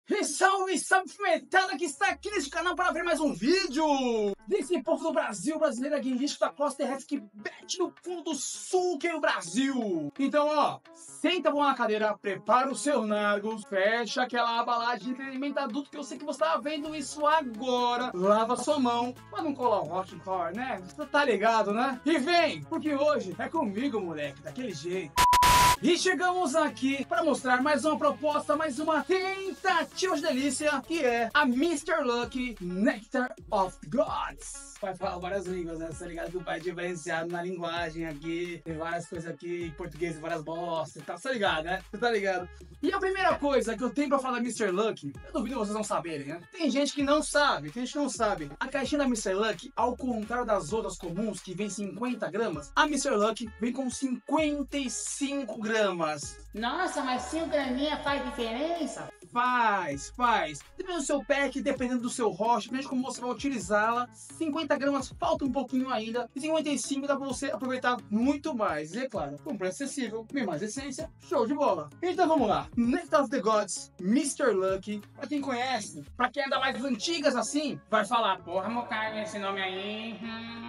E salve, salve pimentada que está aqui neste canal para ver mais um vídeo desse povo do Brasil, brasileiro guinlístico da costa terrestre que bate no fundo do sul que é o Brasil. Então, ó, senta a mão na cadeira, prepara os seus nagos, fecha aquela aba lá de entretenimento adulto que eu sei que você tá vendo isso agora. Lava sua mão pra não colar um hardcore, né? Você tá ligado, né? E vem, porque hoje é comigo, moleque, daquele jeito. E chegamos aqui para mostrar mais uma proposta, mais uma tentativa de delícia, que é a Mr. Lucky Nectar of Gods. Vai falar várias línguas, né? Você tá ligado que o pai é diferenciado na linguagem aqui, tem várias coisas aqui em português e várias bostas, tá ligado, né? Você tá ligado? E a primeira coisa que eu tenho pra falar da Mr. Lucky, eu duvido vocês não saberem, né? Tem gente que não sabe, tem gente que não sabe. A caixinha da Mr. Lucky, ao contrário das outras comuns, que vem 50 gramas, a Mr. Lucky vem com 55 gramas. Nossa, mas 5 graminhas faz diferença? Faz. Dependendo do seu pack, dependendo do seu rocha, dependendo de como você vai utilizá-la, 50 gramas falta um pouquinho ainda, e 55 dá pra você aproveitar muito mais. E é claro, com preço acessível, bem mais essência, show de bola. Então vamos lá, Nectar of the Gods, Mr. Lucky. Pra quem conhece, pra quem é da mais antigas assim, vai falar, porra, Mokai, esse nome aí...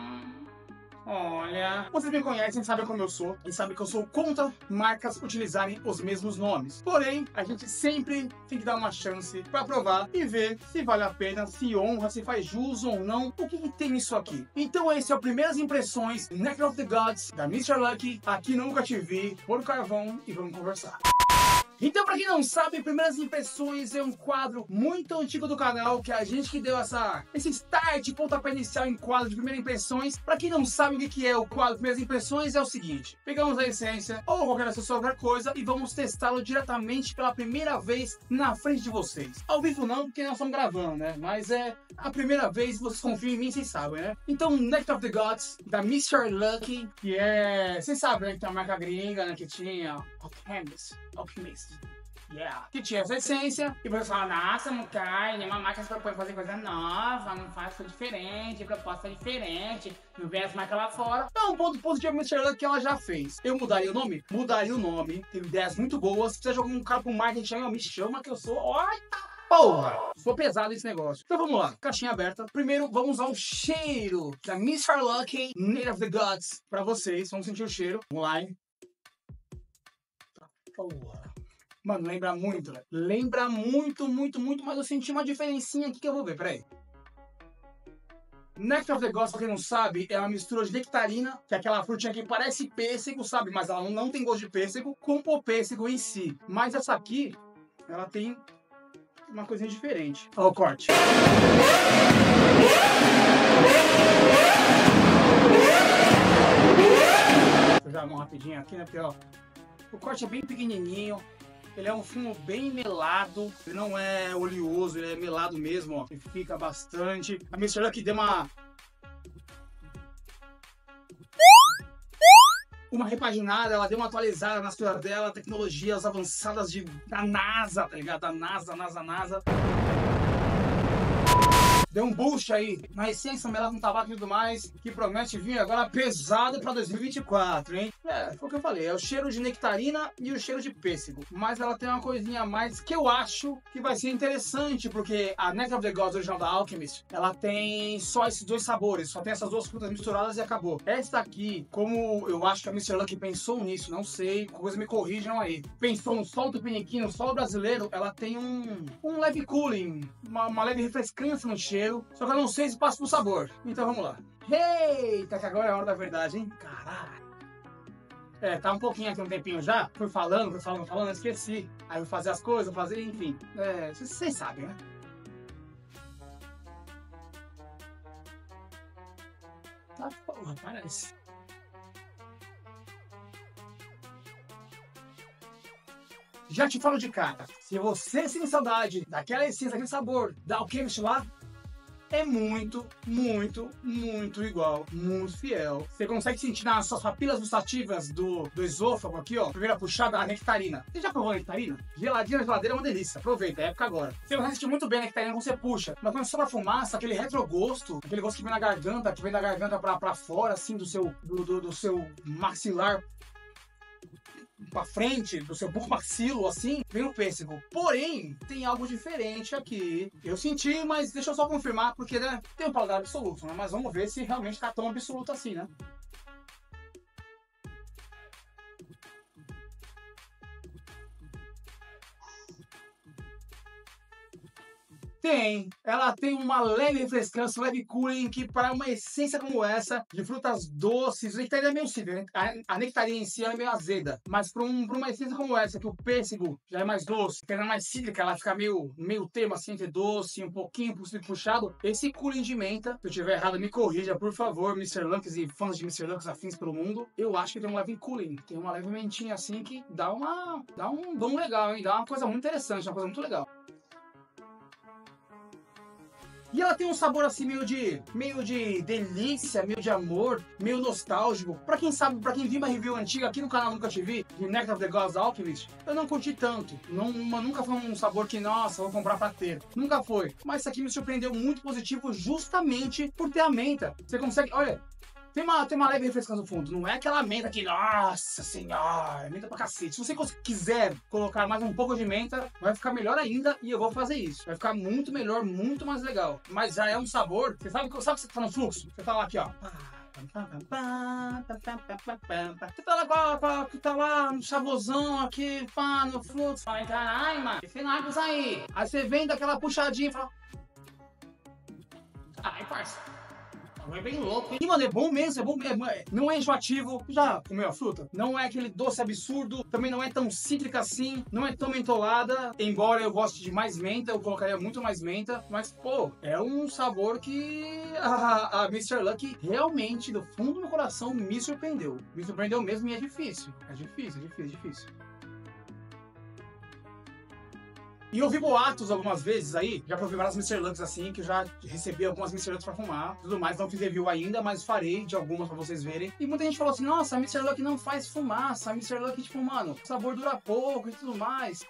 Olha, vocês me conhecem, sabem como eu sou e sabem que eu sou contra marcas utilizarem os mesmos nomes. Porém, a gente sempre tem que dar uma chance para provar e ver se vale a pena, se honra, se faz jus ou não, o que tem nisso aqui. Então esse é o Primeiras Impressões Nectar of the Gods da Mr. Lucky, aqui no Nunca Te Vi, por carvão, e vamos conversar. Então, pra quem não sabe, Primeiras Impressões é um quadro muito antigo do canal, que é a gente que deu esse start, pontapé inicial em quadro de Primeiras Impressões. Pra quem não sabe o que é o quadro Primeiras Impressões, é o seguinte: pegamos a essência ou qualquer outra coisa e vamos testá-lo diretamente pela primeira vez na frente de vocês. Ao vivo não, porque nós estamos gravando, né? Mas é a primeira vez, vocês confiam em mim, vocês sabem, né? Então, Nectar of the Gods, da Mr. Lucky, que é... vocês sabem, né? Que tem uma marca gringa, né? Que tinha Alchemist. Yeah. Que tinha essa essência. E você fala, nossa, não cai, nenhuma marca se propõe a fazer coisa nova, não faz coisa diferente, proposta diferente, não vem as marcas lá fora. Então, um ponto positivo Mr. Lucky que ela já fez. Eu mudaria o nome? Mudaria o nome. Tem ideias muito boas. Se você jogar um cara pro marketing, me chama que eu sou... Porra! Sou pesado esse negócio. Então vamos lá, caixinha aberta. Primeiro vamos ao cheiro da Mr. Lucky Nectar of the Gods pra vocês. Vamos sentir o cheiro. Vamos lá, hein? Porra. Mano, lembra muito, velho. Lembra muito, mas eu senti uma diferencinha aqui que eu vou ver, peraí. Nectar of the Gods, pra quem não sabe, é uma mistura de nectarina, que é aquela frutinha que parece pêssego, sabe? Mas ela não tem gosto de pêssego, com o pêssego em si. Mas essa aqui, ela tem uma coisinha diferente. Ó o corte. Vou jogar a mão rapidinho aqui, né? Porque, ó, o corte é bem pequenininho. Ele é um fumo bem melado, ele não é oleoso, ele é melado mesmo, ó. Ele fica bastante. A Mr. Lucky deu uma repaginada, ela deu uma atualizada nas coisas dela, tecnologias avançadas da NASA, tá ligado? Da NASA. Deu um boost aí na essência, melado no tabaco e tudo mais, que promete vir agora pesado pra 2024, hein? É, foi o que eu falei, é o cheiro de nectarina e o cheiro de pêssego. Mas ela tem uma coisinha a mais que eu acho que vai ser interessante, porque a Nectar of the Gods original da Alchemist, ela tem só esses dois sabores, só tem essas duas frutas misturadas e acabou. Esta aqui, como eu acho que a Mr. Lucky pensou nisso, não sei, coisa me corrijam aí. Pensou no solo tupiniquim, no solo brasileiro, ela tem um leve cooling, uma leve refrescância no cheiro. Só que eu não sei se passa pro sabor. Então vamos lá. Eita, que agora é a hora da verdade, hein? Caralho. É, tá um pouquinho aqui um tempinho já. Fui falando, esqueci. Aí eu vou fazer as coisas, enfim. É, vocês sabem, né? Tá, porra, parece. Já te falo de cara, se você tem saudade daquela essência, daquele sabor da Alchemist lá, é muito igual, muito fiel. Você consegue sentir nas suas papilas gustativas do esôfago aqui, ó. Primeira puxada, a nectarina. Você já provou a nectarina? Geladinha na geladeira é uma delícia. Aproveita, é época agora. Você vai sentir muito bem a nectarina quando você puxa. Mas quando você sobra a fumaça, aquele retrogosto, aquele gosto que vem na garganta, que vem da garganta pra fora, assim, do seu maxilar. pra frente, do seu bucomaxilo, assim, vem o pêssego. Porém, tem algo diferente aqui. Eu senti, mas deixa eu só confirmar, porque, né, tem um paladar absoluto, né? Mas vamos ver se realmente tá tão absoluto assim, né? Ela tem uma leve refrescância, um leve cooling, que para uma essência como essa, de frutas doces, a nectaria é meio cítrica, a nectaria em si é meio azeda, mas para uma essência como essa, que o pêssego já é mais doce, que ela é mais cítrica, ela fica meio termo assim, entre doce, um pouquinho puxado, esse cooling de menta, se eu estiver errado, me corrija, por favor, Mr. Lunks e fãs de Mr. Lunks afins pelo mundo, eu acho que tem um leve cooling, tem uma leve mentinha assim, que dá um dom legal, hein, dá uma coisa muito interessante, uma coisa muito legal. E ela tem um sabor assim meio de delícia, meio de amor, meio nostálgico. Pra quem sabe, pra quem viu uma review antiga aqui no canal Nunca Te Vi, de Nectar of the Gods Alchemist, eu não curti tanto. Nunca foi um sabor que, nossa, vou comprar pra ter. Nunca foi. Mas isso aqui me surpreendeu muito positivo justamente por ter a menta. Você consegue, olha... Tem uma leve refrescância no fundo, não é aquela menta que, nossa senhora, é menta pra cacete. Se você quiser colocar mais um pouco de menta, vai ficar melhor ainda e eu vou fazer isso. Vai ficar muito melhor, muito mais legal. Mas já é um sabor, você sabe que você tá no fluxo? Você tá lá aqui, ó. Você tá lá no chavosão aqui, pá, no fluxo. Ai, caralho, mano, que finagos aí. Aí você vem daquela puxadinha e fala... Ai, parça. É bem louco, hein? E, mano, é bom mesmo, não é enjoativo. Já comeu a fruta? Não é aquele doce absurdo, também não é tão cítrica assim, não é tão mentolada. Embora eu goste de mais menta, eu colocaria muito mais menta. Mas, pô, é um sabor que a Mr. Lucky realmente, do fundo do meu coração, me surpreendeu. Me surpreendeu mesmo e é difícil. É difícil. E eu vi boatos algumas vezes aí, já provei várias Mr. Lunks assim, que eu já recebi algumas Mr. Lunks pra fumar, tudo mais, não fiz review ainda, mas farei de algumas pra vocês verem. E muita gente falou assim, nossa, a Mr. Luck não faz fumaça, a Mr. Luck, tipo, mano, o sabor dura pouco e tudo mais.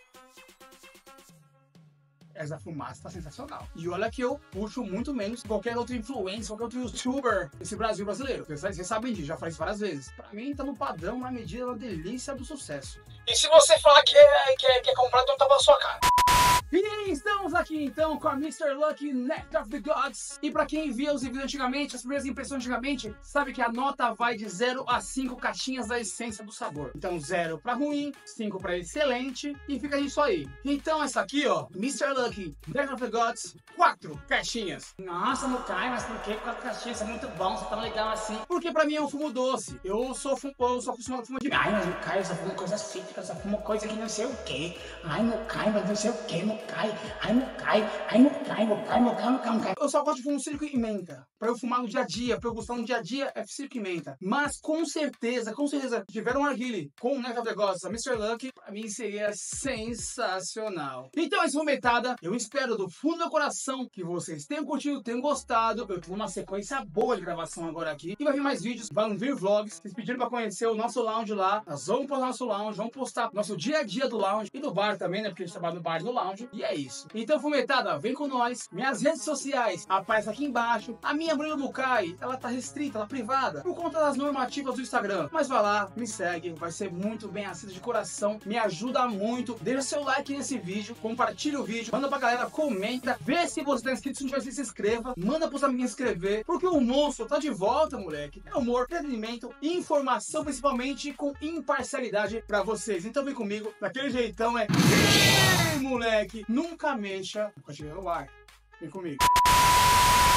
Essa fumaça tá sensacional. E olha que eu puxo muito menos qualquer outro influencer, qualquer outro youtuber desse Brasil brasileiro. Vocês sabem disso, já falei isso várias vezes. Pra mim tá no padrão, na medida da delícia do sucesso. E se você falar que é comprado, não tava na sua cara. E estamos aqui então com a Mr. Lucky Nectar of the Gods. E pra quem via os vídeos antigamente, as primeiras impressões antigamente, sabe que a nota vai de 0 a 5 caixinhas da essência do sabor. Então 0 pra ruim, 5 pra excelente e fica isso aí. Então essa aqui, ó, Mr. Lucky Nectar of the Gods, 4 caixinhas. Nossa, não cai, mas por que 4 caixinhas? Isso é muito bom, você tá tão legal assim. Porque pra mim é um fumo doce. Eu sou acostumado a fumar de... Ai, mas não cai, eu só fumo coisa cítrica, eu só fumo coisa que não sei o que. Ai, não cai, mas não sei o que, não cai. Ai, não cai, ai, não cai, não cai, não cai, não cai, não cai. Eu só gosto de fumo cítrico e menta. Pra eu fumar no dia a dia, pra eu gostar no dia a dia, é cítrico e menta. Mas com certeza, se tiver um narguilé com o Nectar of the Gods, a Mr. Lucky, pra mim seria sensacional. Então, essa fomentada, eu espero do fundo do meu coração que vocês tenham curtido, tenham gostado. Eu tenho uma sequência boa de gravação agora aqui. E vai vir mais vídeos, vão vir vlogs. Vocês pediram pra conhecer o nosso lounge lá. Nós vamos postar nosso lounge, vamos postar nosso dia a dia do lounge e do bar também, né? Porque a gente trabalha no bar e no lounge. E é isso. Então, fomentada, vem com nós. Minhas redes sociais aparecem aqui embaixo. A minha Murilo Mukai, ela tá restrita, ela privada, por conta das normativas do Instagram. Mas vai lá, me segue, vai ser muito bem aceito de coração. Me ajuda muito. Deixa seu like nesse vídeo, compartilha o vídeo, manda pra galera, comenta, vê se você tá inscrito, se não tiver, se inscreva, manda pros amiguinhos inscrever, porque o monstro tá de volta, moleque. É humor, entretenimento e informação, principalmente com imparcialidade pra vocês. Então vem comigo, daquele jeitão moleque, nunca mexa, nunca tiver no ar. Vem comigo.